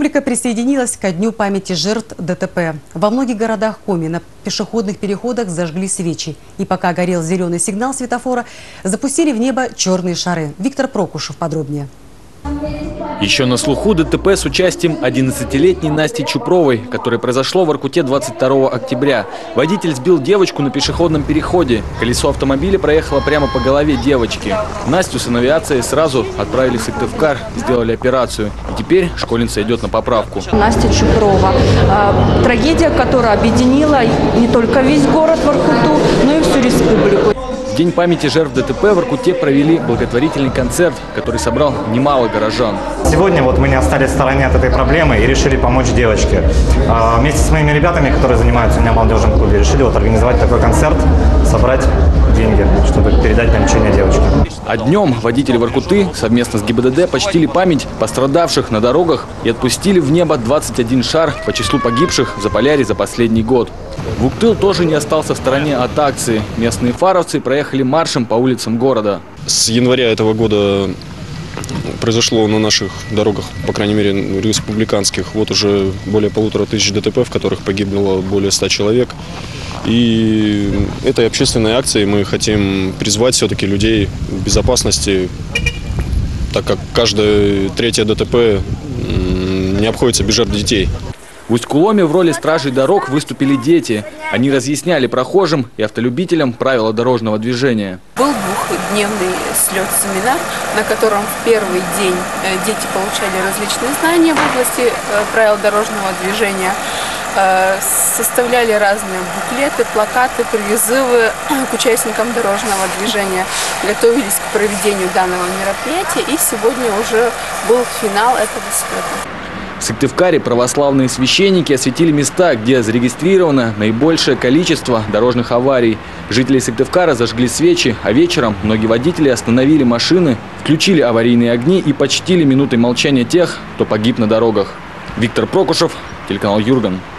Республика присоединилась ко Дню памяти жертв ДТП. Во многих городах Коми на пешеходных переходах зажгли свечи. И пока горел зеленый сигнал светофора, запустили в небо черные шары. Виктор Прокушев подробнее. Еще на слуху ДТП с участием 11-летней Насти Чупровой, которое произошло в Воркуте 22 октября. Водитель сбил девочку на пешеходном переходе. Колесо автомобиля проехало прямо по голове девочки. Настю с авиацией сразу отправили в Сыктывкар, сделали операцию. И теперь школьница идет на поправку. Настя Чупрова. Трагедия, которая объединила не только весь город Воркуту, но и всю республику. В День памяти жертв ДТП в Воркуте провели благотворительный концерт, который собрал немало горожан. Сегодня мы не остались в стороне от этой проблемы и решили помочь девочке. Вместе с моими ребятами, которые занимаются у меня в молодежном клубе, решили организовать такой концерт, собрать деньги, чтобы передать на лечение девочки. А днем водители Воркуты совместно с ГИБДД почтили память пострадавших на дорогах и отпустили в небо 21 шар по числу погибших в Заполярье за последний год. Вуктыл тоже не остался в стороне от акции. Местные фаровцы проехали маршем по улицам города. С января этого года произошло на наших дорогах, по крайней мере республиканских, уже более 1500 ДТП, в которых погибло более 100 человек. И этой общественной акцией мы хотим призвать все-таки людей к безопасности, так как каждое третье ДТП не обходится без жертв детей. В Усть-Куломе в роли стражей дорог выступили дети. Они разъясняли прохожим и автолюбителям правила дорожного движения. Был двухдневный слет-семинар, на котором в первый день дети получали различные знания в области правил дорожного движения, составляли разные буклеты, плакаты, призывы к участникам дорожного движения, готовились к проведению данного мероприятия, и сегодня уже был финал этого слета. В Сыктывкаре православные священники осветили места, где зарегистрировано наибольшее количество дорожных аварий. Жители Сыктывкара зажгли свечи, а вечером многие водители остановили машины, включили аварийные огни и почтили минутой молчания тех, кто погиб на дорогах. Виктор Прокушев, телеканал Юрган.